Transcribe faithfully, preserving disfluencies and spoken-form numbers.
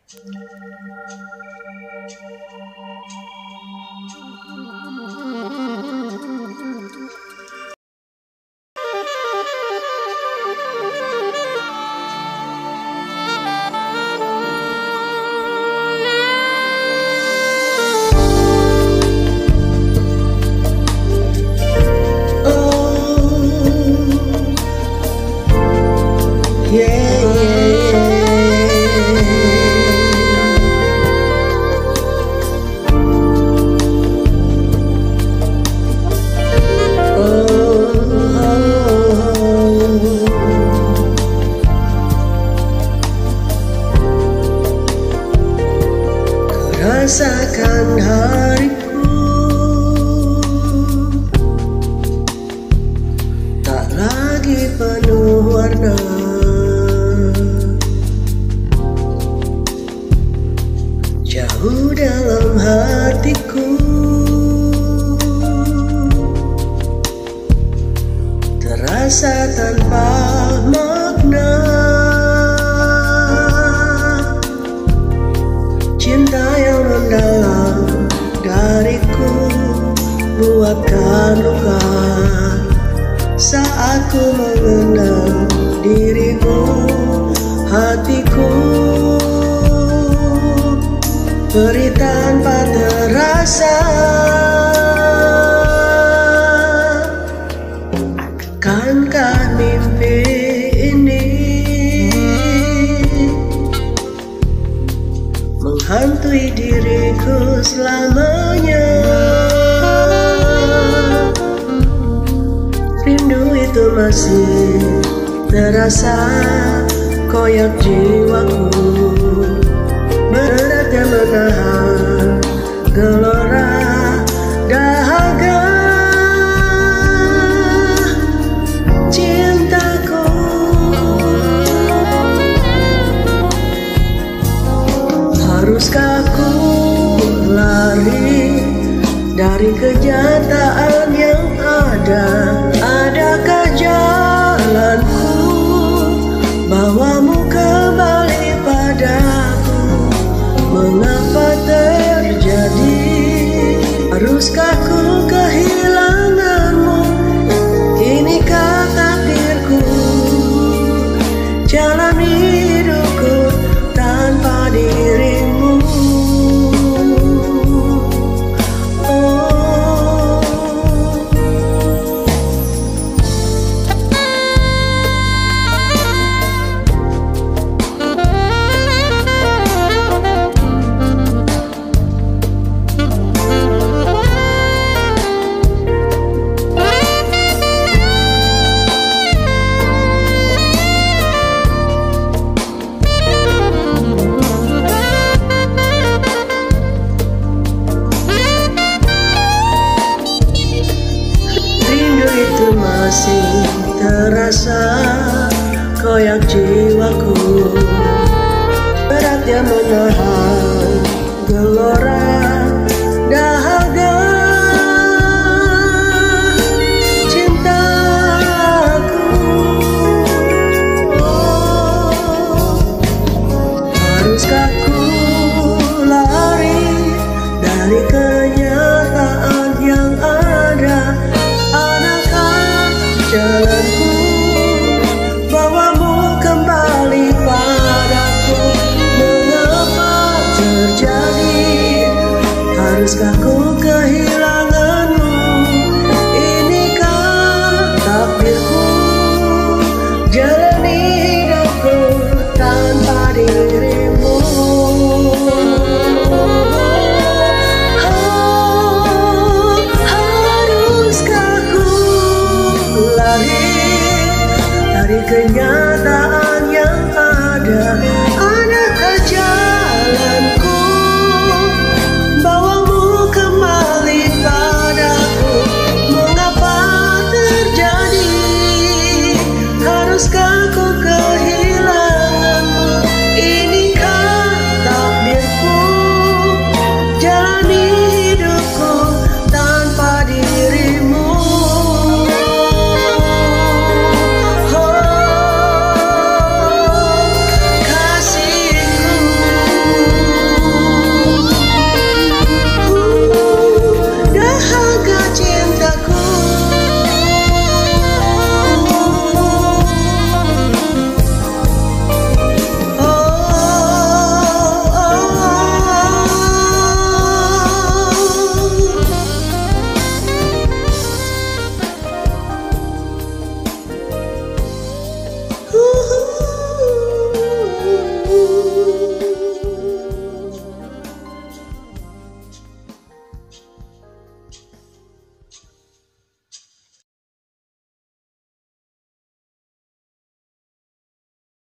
Rasakan hariku tak lagi penuh warna, jauh dalam hatiku terasa tanpa makna. Cinta yang mendalam dariku buatkan luka saat ku mengenal dirimu. Hatiku perih tanpa terasa, akankah mimpi ini menghantui diriku selamanya? Rindu itu masih terasa koyak jiwaku, beratnya menahan gelora dahaga cintaku. Haruskah ku lari dari kenyataan yang ada? Adakah jalanku bawamu kembali padaku? Mengapa terjadi? Haruskah ku kehilanganmu? Inikah takdirku jalani hidupku tanpa dirimu? Masih terasa koyak jiwaku, beratnya menahan gelora dahaga cintaku. Oh, haruskah ku lari dari kenyataan yang ada? Jalanku bawamu kembali padaku. Mengapa terjadi? Haruskah ku